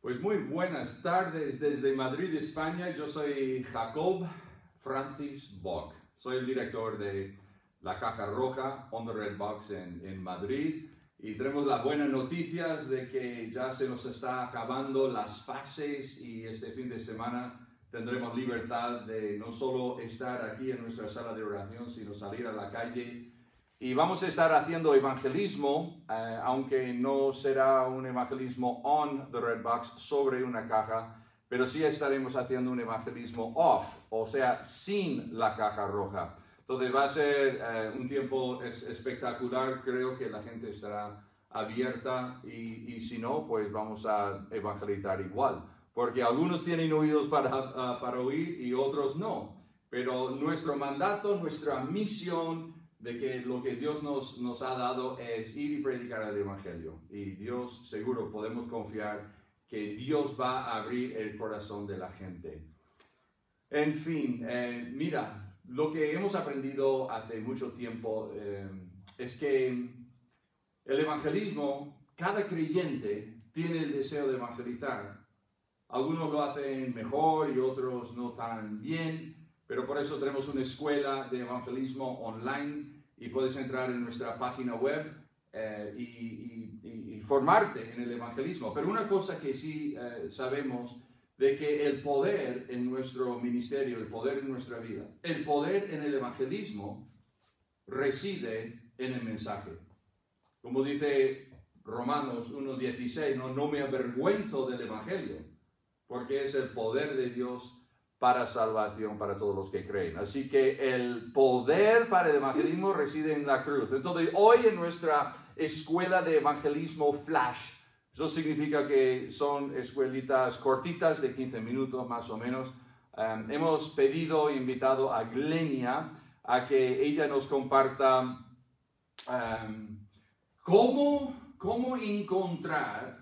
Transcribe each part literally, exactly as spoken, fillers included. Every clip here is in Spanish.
Pues muy buenas tardes desde Madrid, España. Yo soy Jacob Francis Bock. Soy el director de la Caja Roja, On the Red Box en, en Madrid. Y tenemos las buenas noticias de que ya se nos está acabando las fases y este fin de semana tendremos libertad de no solo estar aquí en nuestra sala de oración, sino salir a la calle. Y vamos a estar haciendo evangelismo, eh, aunque no será un evangelismo on the red box, sobre una caja, pero sí estaremos haciendo un evangelismo off, o sea, sin la caja roja. Entonces va a ser eh, un tiempo es, espectacular, creo que la gente estará abierta y, y si no, pues vamos a evangelizar igual, porque algunos tienen oídos para, uh, para oír y otros no, pero nuestro mandato, nuestra misión, de que lo que Dios nos, nos ha dado es ir y predicar el Evangelio. Y Dios, seguro podemos confiar que Dios va a abrir el corazón de la gente. En fin, eh, mira, lo que hemos aprendido hace mucho tiempo eh, es que el evangelismo, cada creyente tiene el deseo de evangelizar. Algunos lo hacen mejor y otros no tan bien, pero por eso tenemos una escuela de evangelismo online. Y puedes entrar en nuestra página web eh, y, y, y formarte en el evangelismo. Pero una cosa que sí eh, sabemos de que el poder en nuestro ministerio, el poder en nuestra vida, el poder en el evangelismo reside en el mensaje. Como dice Romanos uno dieciséis, no, no me avergüenzo del evangelio, porque es el poder de Dios para salvación para todos los que creen. Así que el poder para el evangelismo reside en la cruz. Entonces, hoy en nuestra escuela de evangelismo flash, eso significa que son escuelitas cortitas de quince minutos más o menos, um, hemos pedido e invitado a Glenia a que ella nos comparta um, cómo, cómo encontrar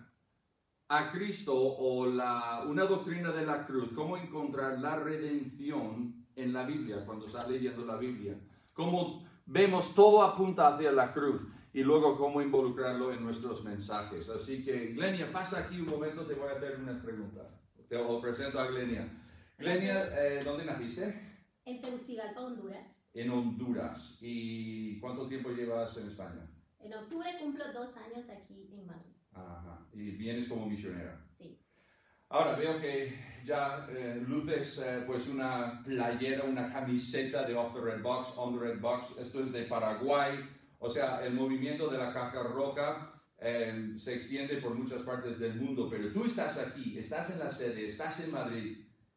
a Cristo o la, una doctrina de la cruz, cómo encontrar la redención en la Biblia, cuando está leyendo la Biblia. Cómo vemos todo apunta hacia la cruz y luego cómo involucrarlo en nuestros mensajes. Así que, Glenia, pasa aquí un momento, te voy a hacer unas preguntas. Te os presento a Glenia. Glenia, eh, ¿dónde naciste? En Tegucigalpa, Honduras. En Honduras. ¿Y cuánto tiempo llevas en España? En octubre cumplo dos años aquí en Madrid. Ajá. ¿Y vienes como misionera? Sí. Ahora veo que ya eh, luces eh, pues una playera, una camiseta de Off the Red Box, On the Red Box. Esto es de Paraguay. O sea, el movimiento de la Caja Roja eh, se extiende por muchas partes del mundo. Pero tú estás aquí, estás en la sede, estás en Madrid.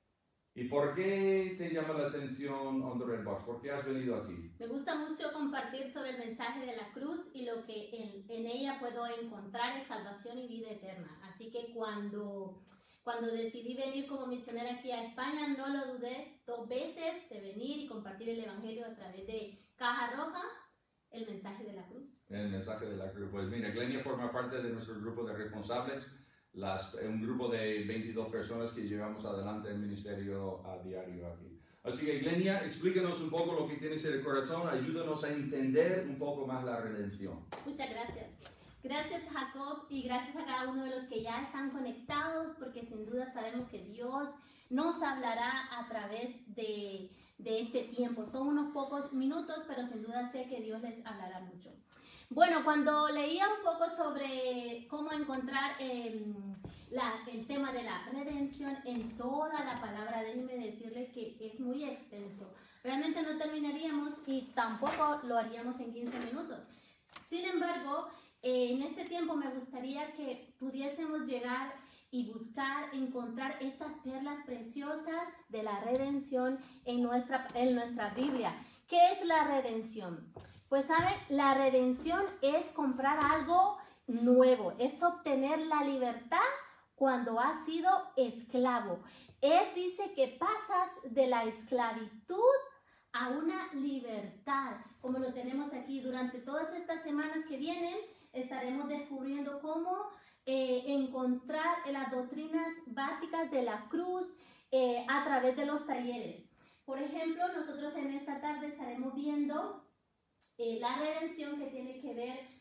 ¿Y por qué te llama la atención On the Red Box? ¿Por qué has venido aquí? Me gusta mucho compartir sobre el mensaje de la cruz y lo que en, en ella puedo encontrar es salvación y vida eterna. Así que cuando, cuando decidí venir como misionera aquí a España, no lo dudé dos veces de venir y compartir el evangelio a través de Caja Roja, el mensaje de la cruz. El mensaje de la cruz. Pues mira, Glenia forma parte de nuestro grupo de responsables. Las, un grupo de veintidós personas que llevamos adelante el ministerio a diario aquí. Así que, Glenia, explícanos un poco lo que tienes en el corazón, ayúdanos a entender un poco más la redención. Muchas gracias. Gracias, Jacob, y gracias a cada uno de los que ya están conectados, porque sin duda sabemos que Dios nos hablará a través de, de este tiempo. Son unos pocos minutos, pero sin duda sé que Dios les hablará mucho. Bueno, cuando leía un poco sobre cómo encontrar eh, la, el tema de la redención en toda la palabra, déjenme decirles que es muy extenso. Realmente no terminaríamos y tampoco lo haríamos en quince minutos. Sin embargo, eh, en este tiempo me gustaría que pudiésemos llegar y buscar, encontrar estas perlas preciosas de la redención en nuestra, en nuestra Biblia. ¿Qué es la redención? Pues saben, la redención es comprar algo nuevo, es obtener la libertad cuando has sido esclavo. Es, dice, que pasas de la esclavitud a una libertad, como lo tenemos aquí. Durante todas estas semanas que vienen, estaremos descubriendo cómo eh, encontrar las doctrinas básicas de la cruz eh, a través de los talleres. Por ejemplo, nosotros en esta tarde estaremos viendo Eh, la redención, que tiene que ver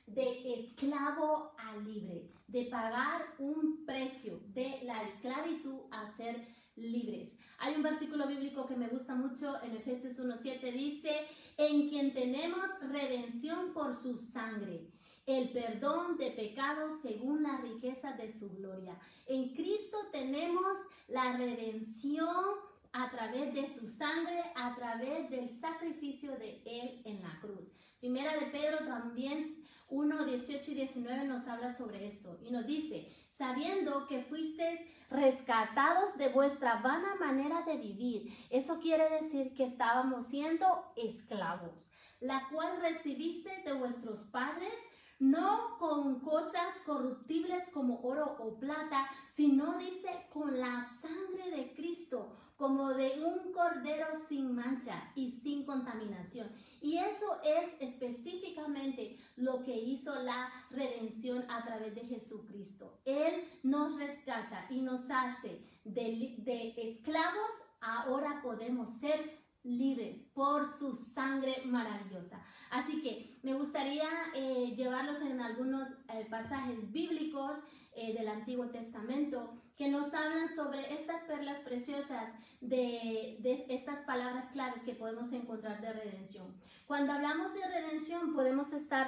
de esclavo a libre, de pagar un precio de la esclavitud a ser libres. Hay un versículo bíblico que me gusta mucho en Efesios uno siete, dice, en quien tenemos redención por su sangre, el perdón de pecados según la riqueza de su gloria. En Cristo tenemos la redención a través de su sangre, a través del sacrificio de Él en la cruz. Primera de Pedro también uno, dieciocho y diecinueve nos habla sobre esto y nos dice, sabiendo que fuisteis rescatados de vuestra vana manera de vivir. Eso quiere decir que estábamos siendo esclavos, la cual recibiste de vuestros padres, no con cosas corruptibles como oro o plata, sino dice con la sangre de Cristo, como de un cordero sin mancha y sin contaminación. Y eso es específicamente lo que hizo la redención a través de Jesucristo. Él nos rescata y nos hace de, de esclavos, ahora podemos ser libres por su sangre maravillosa. Así que me gustaría eh, llevarlos en algunos eh, pasajes bíblicos eh, del Antiguo Testamento que nos hablan sobre estas perlas preciosas de, de estas palabras claves que podemos encontrar de redención. Cuando hablamos de redención podemos estar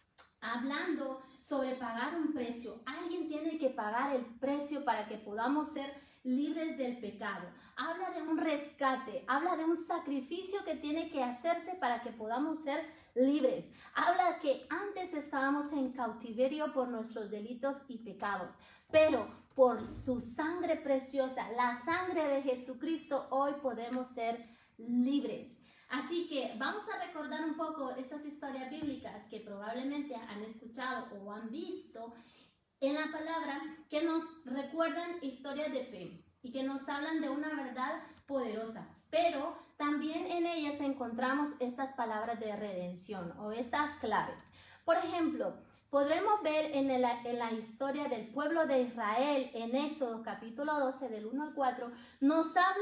hablando sobre pagar un precio. Alguien tiene que pagar el precio para que podamos ser libres del pecado. Habla de un rescate, habla de un sacrificio que tiene que hacerse para que podamos ser libres. Habla que antes estábamos en cautiverio por nuestros delitos y pecados, pero por su sangre preciosa, la sangre de Jesucristo, hoy podemos ser libres. Así que vamos a recordar un poco esas historias bíblicas que probablemente han escuchado o han visto en la palabra, que nos recuerdan historias de fe y que nos hablan de una verdad poderosa, pero también en ellas encontramos estas palabras de redención o estas claves. Por ejemplo, podremos ver en la, en la historia del pueblo de Israel en Éxodo capítulo doce del uno al cuatro, nos habla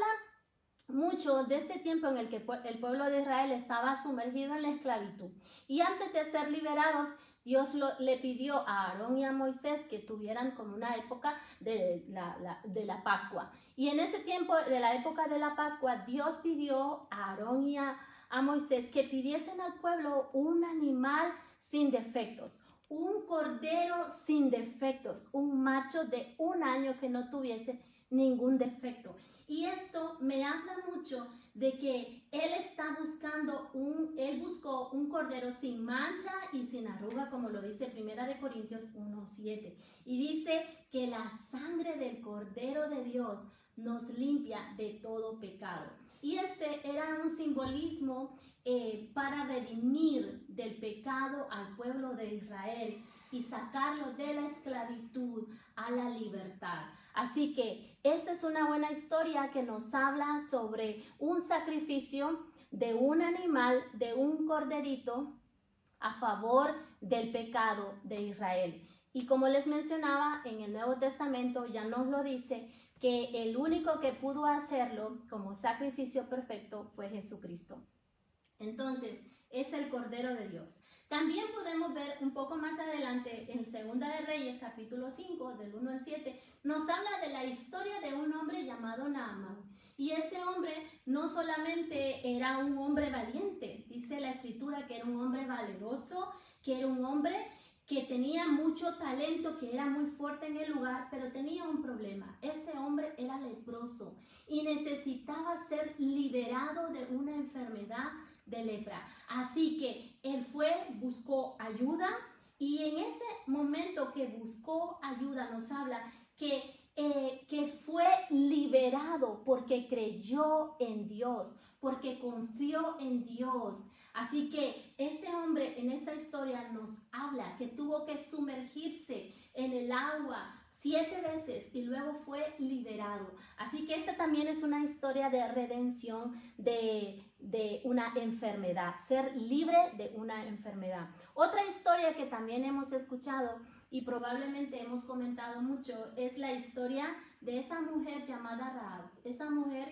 mucho de este tiempo en el que el pueblo de Israel estaba sumergido en la esclavitud y antes de ser liberados, Dios lo, le pidió a Aarón y a Moisés que tuvieran como una época de la, la, de la Pascua. Y en ese tiempo de la época de la Pascua, Dios pidió a Aarón y a, a Moisés que pidiesen al pueblo un animal sin defectos, un cordero sin defectos, un macho de un año que no tuviese ningún defecto. Y esto me habla mucho de que él está buscando un, él buscó un cordero sin mancha y sin arruga, como lo dice Primera de Corintios uno siete. Y dice que la sangre del cordero de Dios nos limpia de todo pecado. Y este era un simbolismo eh, para redimir del pecado al pueblo de Israel y sacarlo de la esclavitud a la libertad. Así que esta es una buena historia que nos habla sobre un sacrificio de un animal, de un corderito a favor del pecado de Israel. Y como les mencionaba, en el Nuevo Testamento ya nos lo dice que el único que pudo hacerlo como sacrificio perfecto fue Jesucristo. Entonces, es el Cordero de Dios. También podemos ver un poco más adelante en Segunda de Reyes, capítulo cinco, del uno al siete, nos habla de la historia de un hombre llamado Naamán. Y este hombre no solamente era un hombre valiente, dice la Escritura que era un hombre valeroso, que era un hombre que tenía mucho talento, que era muy fuerte en el lugar, pero tenía un problema. Este hombre era leproso y necesitaba ser liberado de una enfermedad de lepra. Así que él fue, buscó ayuda y en ese momento que buscó ayuda nos habla que, eh, que fue liberado porque creyó en Dios, porque confió en Dios. Así que este hombre en esta historia nos habla que tuvo que sumergirse en el agua siete veces y luego fue liberado. Así que esta también es una historia de redención de, de una enfermedad, ser libre de una enfermedad. Otra historia que también hemos escuchado y probablemente hemos comentado mucho es la historia de esa mujer llamada Rahab, esa mujer que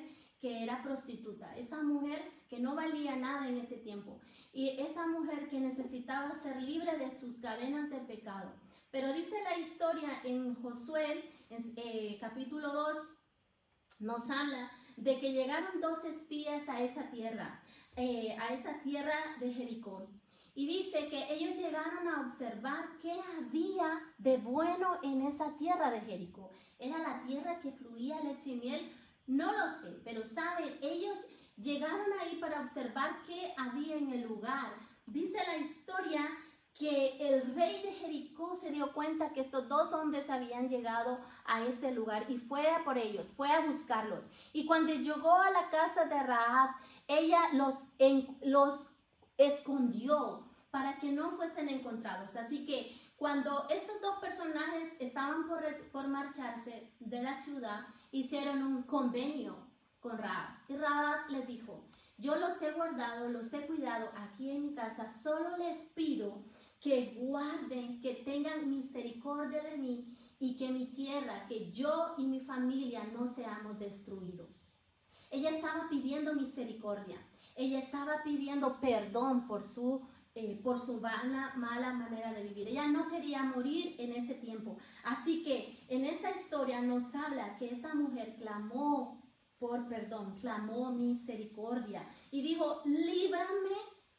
que era prostituta, esa mujer que no valía nada en ese tiempo, y esa mujer que necesitaba ser libre de sus cadenas de pecado. Pero dice la historia en Josué, en, eh, capítulo dos, nos habla de que llegaron dos espías a esa tierra, eh, a esa tierra de Jericó. Y dice que ellos llegaron a observar qué había de bueno en esa tierra de Jericó. Era la tierra que fluía leche y miel. No lo sé, pero saben, ellos llegaron ahí para observar qué había en el lugar. Dice la historia que el rey de Jericó se dio cuenta que estos dos hombres habían llegado a ese lugar y fue a por ellos, fue a buscarlos. Y cuando llegó a la casa de Rahab, ella los, en, los escondió para que no fuesen encontrados. Así que cuando estos dos personajes estaban por, por marcharse de la ciudad, hicieron un convenio con Rahab. Y Rahab les dijo: yo los he guardado, los he cuidado aquí en mi casa, solo les pido que guarden, que tengan misericordia de mí y que mi tierra, que yo y mi familia no seamos destruidos. Ella estaba pidiendo misericordia, ella estaba pidiendo perdón por su, eh, por su mala, mala manera de vivir. Ella no quería morir en ese tiempo. Así que en esta historia nos habla que esta mujer clamó por perdón, clamó misericordia y dijo: líbrame,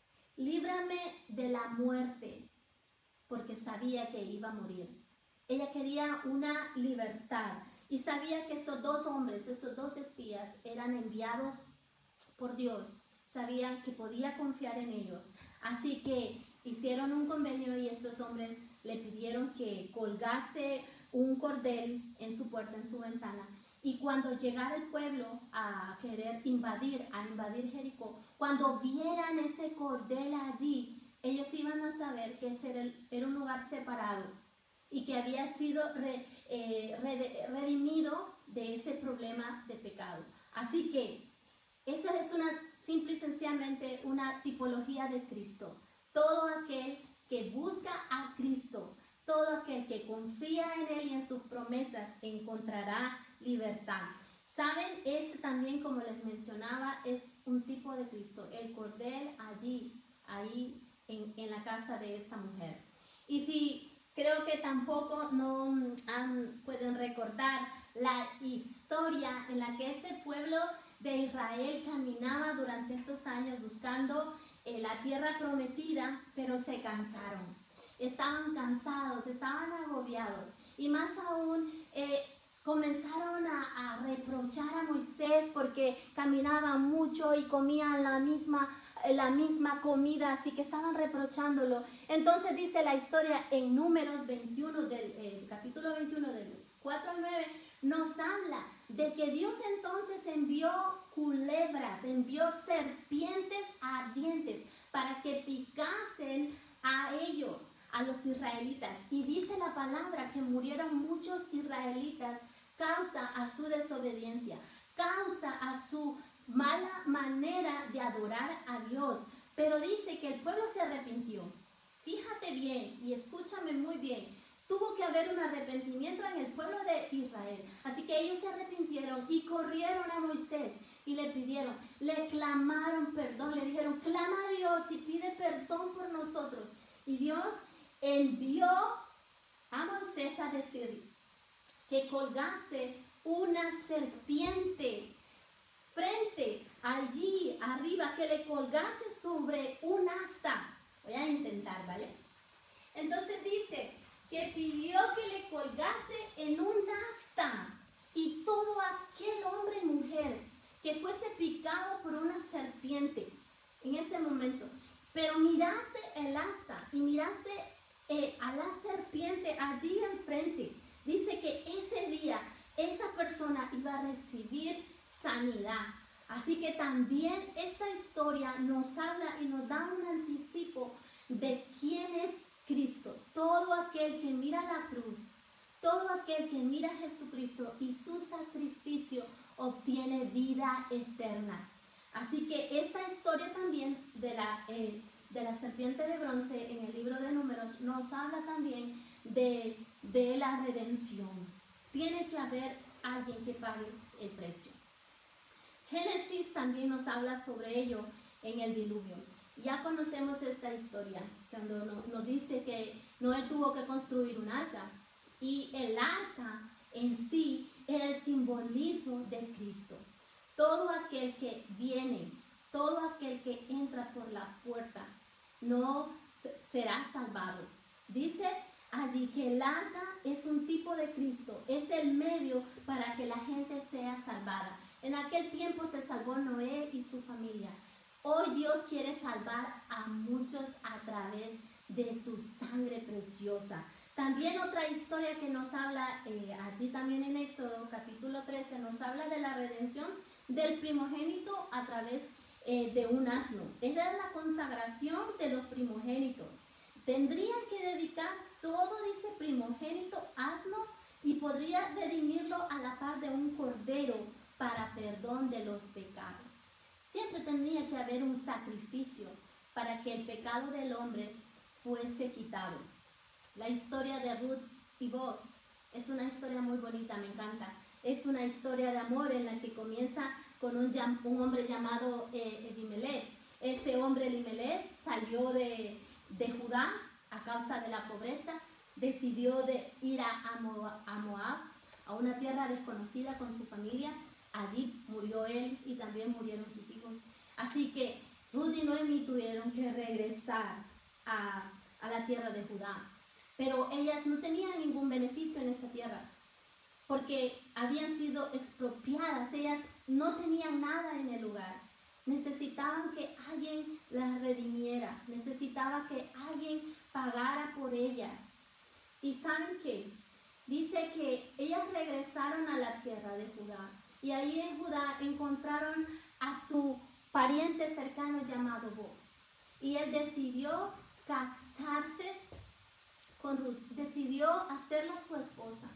líbrame de la muerte, porque sabía que iba a morir. Ella quería una libertad y sabía que estos dos hombres, esos dos espías, eran enviados por Dios. Sabían que podía confiar en ellos. Así que hicieron un convenio y estos hombres le pidieron que colgase un cordel en su puerta, en su ventana. Y cuando llegara el pueblo a querer invadir, a invadir Jericó, cuando vieran ese cordel allí, ellos iban a saber que ese era, el, era un lugar separado y que había sido re, eh, red, redimido de ese problema de pecado. Así que esa es una, simple y sencillamente una tipología de Cristo. Todo aquel que busca a Cristo, todo aquel que confía en Él y en sus promesas encontrará libertad. Saben, este también, como les mencionaba, es un tipo de Cristo, el cordel allí, ahí en, en la casa de esta mujer. Y si creo que tampoco no um, pueden recordar la historia en la que ese pueblo de Israel caminaba durante estos años buscando eh, la tierra prometida, pero se cansaron. Estaban cansados, estaban agobiados y más aún eh, comenzaron a, a reprochar a Moisés porque caminaban mucho y comían la misma, la misma comida, así que estaban reprochándolo. Entonces dice la historia en Números veintiuno, del eh, capítulo veintiuno, del cuatro al nueve, nos habla de que Dios entonces envió culebras, envió serpientes ardientes para que picasen a ellos, a los israelitas. Y dice la palabra que murieron muchos israelitas causa a su desobediencia, causa a su mala manera de adorar a Dios. Pero dice que el pueblo se arrepintió. Fíjate bien y escúchame muy bien. Tuvo que haber un arrepentimiento en el pueblo de Israel. Así que ellos se arrepintieron y corrieron a Moisés y le pidieron, le clamaron perdón, le dijeron: clama a Dios y pide perdón por nosotros. Y Dios envió a Moisés a decir que colgase una serpiente frente, allí arriba, que le colgase sobre un asta. Voy a intentar, ¿vale? Entonces dice que pidió que le colgase en un asta, y todo aquel hombre y mujer que fuese picado por una serpiente en ese momento, pero mirase el asta y mirase eh, a la serpiente allí enfrente, dice que ese día esa persona iba a recibir sanidad. Así que también esta historia nos habla y nos da un anticipo de quién es Cristo. Todo aquel que mira la cruz, todo aquel que mira a Jesucristo y su sacrificio obtiene vida eterna. Así que esta historia también de la, eh, de la serpiente de bronce en el libro de Números nos habla también de, de la redención. Tiene que haber alguien que pague el precio. Génesis también nos habla sobre ello en el diluvio. Ya conocemos esta historia, cuando nos dice que Noé tuvo que construir un arca, y el arca en sí era el simbolismo de Cristo. Todo aquel que viene, todo aquel que entra por la puerta, no será salvado. Dice allí que el arca es un tipo de Cristo, es el medio para que la gente sea salvada. En aquel tiempo se salvó Noé y su familia. Hoy Dios quiere salvar a muchos a través de su sangre preciosa. También otra historia que nos habla, eh, allí también en Éxodo capítulo trece, nos habla de la redención del primogénito a través eh, de un asno. Era la consagración de los primogénitos. Tendrían que dedicar todo, dice, primogénito, asno, y podría redimirlo a la par de un cordero para perdón de los pecados. Siempre tendría que haber un sacrificio para que el pecado del hombre fuese quitado. La historia de Ruth y Boaz es una historia muy bonita, me encanta. Es una historia de amor en la que comienza con un, un hombre llamado eh, Elimelech. Ese hombre Elimelech salió de, de Judá a causa de la pobreza, decidió de ir a, Moab, a Moab, a una tierra desconocida con su familia. Allí murió él y también murieron sus hijos. Así que Ruth y Noemí tuvieron que regresar a, a la tierra de Judá. Pero ellas no tenían ningún beneficio en esa tierra, porque habían sido expropiadas. Ellas no tenían nada en el lugar. Necesitaban que alguien las redimiera. Necesitaba que alguien pagara por ellas. ¿Y saben qué? Dice que ellas regresaron a la tierra de Judá. Y ahí en Judá encontraron a su pariente cercano llamado Boaz. Y él decidió casarse con Ruth. Decidió hacerla su esposa.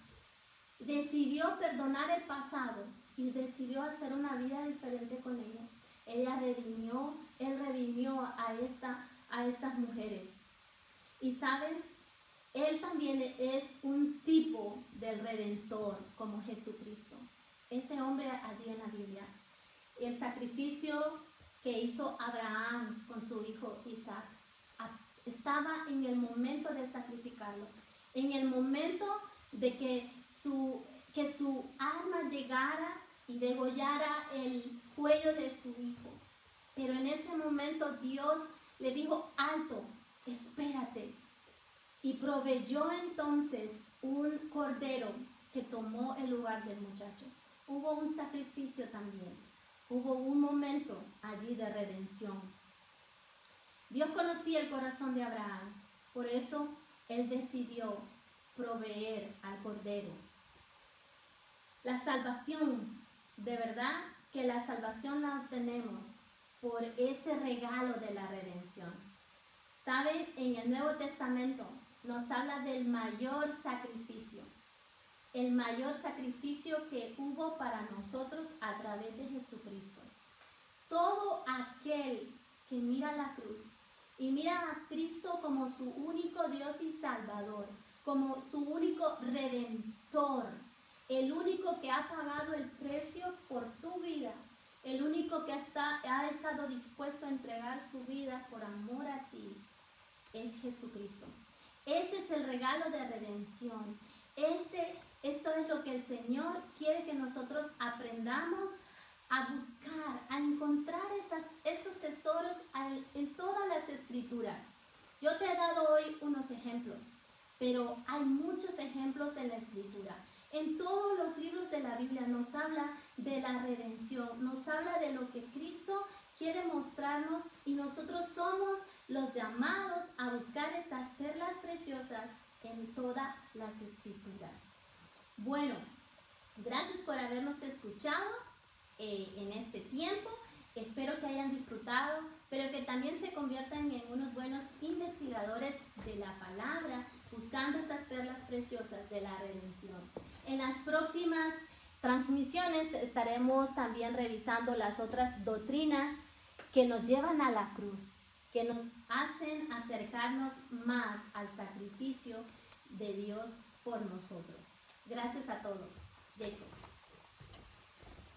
Decidió perdonar el pasado y decidió hacer una vida diferente con ella. Ella redimió, él redimió a, esta, a estas mujeres. Y saben, él también es un tipo del Redentor como Jesucristo. Ese hombre allí en la Biblia. El sacrificio que hizo Abraham con su hijo Isaac, estaba en el momento de sacrificarlo, en el momento de que su, que su arma llegara y degollara el cuello de su hijo. Pero en ese momento Dios le dijo: alto, espérate. Y proveyó entonces un cordero que tomó el lugar del muchacho. Hubo un sacrificio también. Hubo un momento allí de redención. Dios conocía el corazón de Abraham. Por eso él decidió proveer al cordero. La salvación, de verdad que la salvación la obtenemos por ese regalo de la redención. ¿Saben? En el Nuevo Testamento nos habla del mayor sacrificio. El mayor sacrificio que hubo para nosotros a través de Jesucristo. Todo aquel que mira la cruz y mira a Cristo como su único Dios y Salvador, como su único Redentor, el único que ha pagado el precio por tu vida, el único que está, ha estado dispuesto a entregar su vida por amor a ti, es Jesucristo. Este es el regalo de redención. Este, esto es lo que el Señor quiere que nosotros aprendamos a buscar, a encontrar estas, estos tesoros en, en todas las Escrituras. Yo te he dado hoy unos ejemplos, pero hay muchos ejemplos en la Escritura. En todos los libros de la Biblia nos habla de la redención, nos habla de lo que Cristo quiere mostrarnos, y nosotros somos los llamados a buscar estas perlas preciosas en todas las Escrituras. Bueno, gracias por habernos escuchado eh, en este tiempo. Espero que hayan disfrutado, pero que también se conviertan en unos buenos investigadores de la palabra, buscando estas perlas preciosas de la redención. En las próximas transmisiones estaremos también revisando las otras doctrinas que nos llevan a la cruz, que nos hacen acercarnos más al sacrificio de Dios por nosotros. Gracias a todos. Jacob.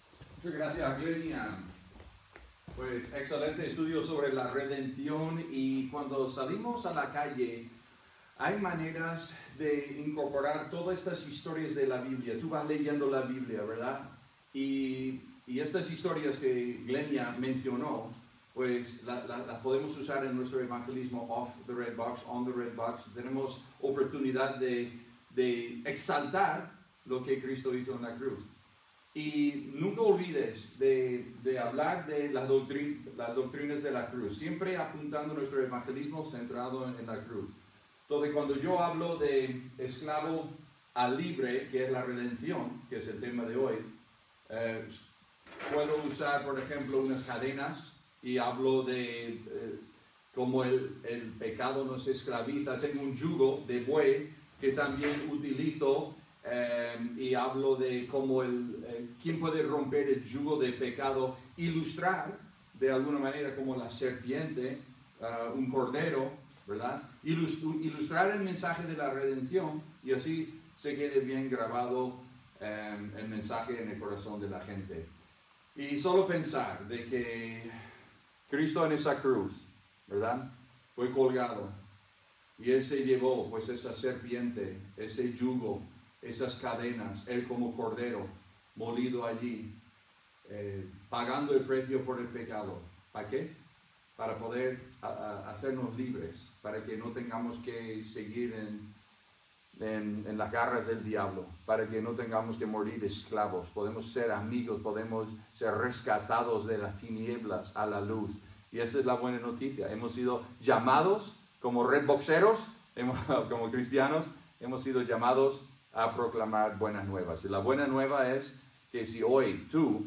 Muchas gracias, Glenia. Pues excelente estudio sobre la redención, y cuando salimos a la calle hay maneras de incorporar todas estas historias de la Biblia. Tú vas leyendo la Biblia, ¿verdad? Y, y estas historias que Glenia mencionó, pues las la, la podemos usar en nuestro evangelismo off the red box, on the red box. Tenemos oportunidad de, de exaltar lo que Cristo hizo en la cruz. Y nunca olvides de, de hablar de las, doctrin, las doctrinas de la cruz, siempre apuntando nuestro evangelismo centrado en, en la cruz. Entonces, cuando yo hablo de esclavo a libre, que es la redención, que es el tema de hoy, eh, puedo usar, por ejemplo, unas cadenas y hablo de eh, cómo el, el pecado nos esclaviza. Tengo un yugo de buey que también utilizo. Um, y hablo de cómo el, eh, quién puede romper el yugo de pecado, ilustrar de alguna manera como la serpiente, uh, un cordero, ¿verdad? Ilustru ilustrar el mensaje de la redención, y así se quede bien grabado um, el mensaje en el corazón de la gente. Y solo pensar de que Cristo en esa cruz, ¿verdad? Fue colgado y Él se llevó pues esa serpiente, ese yugo, esas cadenas, Él como cordero, molido allí, eh, pagando el precio por el pecado. ¿Para qué? Para poder a, a hacernos libres, para que no tengamos que seguir en, en, en las garras del diablo, para que no tengamos que morir esclavos. Podemos ser amigos, podemos ser rescatados de las tinieblas a la luz. Y esa es la buena noticia. Hemos sido llamados como redboxeros, como cristianos, hemos sido llamados a proclamar buenas nuevas. Y la buena nueva es que si hoy tú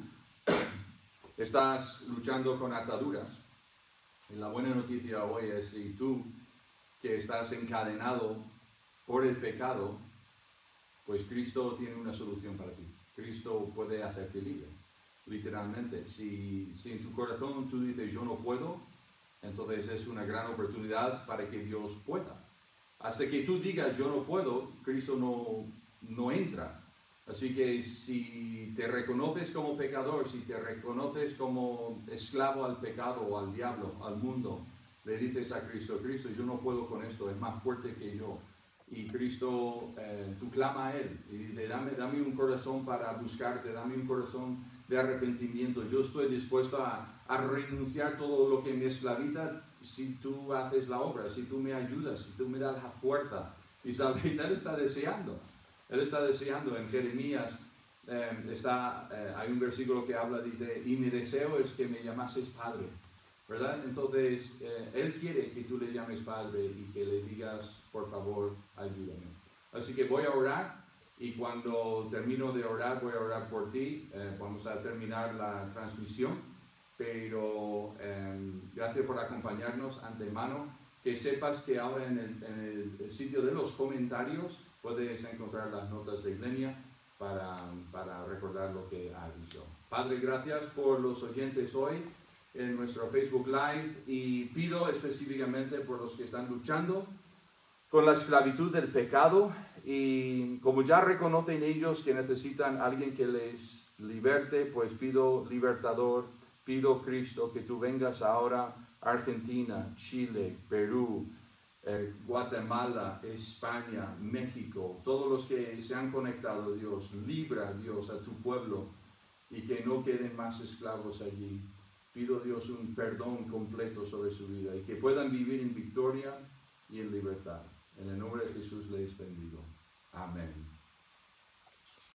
estás luchando con ataduras, y la buena noticia hoy es si tú que estás encadenado por el pecado, pues Cristo tiene una solución para ti. Cristo puede hacerte libre, literalmente. Si, si en tu corazón tú dices yo no puedo, entonces es una gran oportunidad para que Dios pueda. Hasta que tú digas yo no puedo, Cristo no, no entra. Así que si te reconoces como pecador, si te reconoces como esclavo al pecado o al diablo, al mundo, le dices a Cristo, Cristo, yo no puedo con esto, es más fuerte que yo. Y Cristo, eh, tú clama a Él y dile, dame, dame un corazón para buscarte, dame un corazón de arrepentimiento. Yo estoy dispuesto a, a renunciar todo lo que me esclaviza si tú haces la obra, si tú me ayudas, si tú me das la fuerza. Y sabéis, Él está deseando. Él está deseando. En Jeremías eh, está, eh, hay un versículo que habla, dice, y mi deseo es que me llamases Padre, ¿verdad? Entonces, eh, Él quiere que tú le llames Padre y que le digas, por favor, ayúdame. Así que voy a orar, y cuando termino de orar, voy a orar por ti. Eh, vamos a terminar la transmisión, pero eh, gracias por acompañarnos antemano. Que sepas que ahora en el, en el, el sitio de los comentarios puedes encontrar las notas de Glenia para, para recordar lo que ha dicho. Padre, gracias por los oyentes hoy en nuestro Facebook Live, y pido específicamente por los que están luchando con la esclavitud del pecado, y como ya reconocen ellos que necesitan a alguien que les liberte, pues pido libertador, pido Cristo que tú vengas ahora a Argentina, Chile, Perú, eh, Guatemala, España, México, todos los que se han conectado, Dios, libra, Dios, a tu pueblo, y que no queden más esclavos allí. Pido, Dios, un perdón completo sobre su vida, y que puedan vivir en victoria y en libertad. En el nombre de Jesús les bendigo. Amén.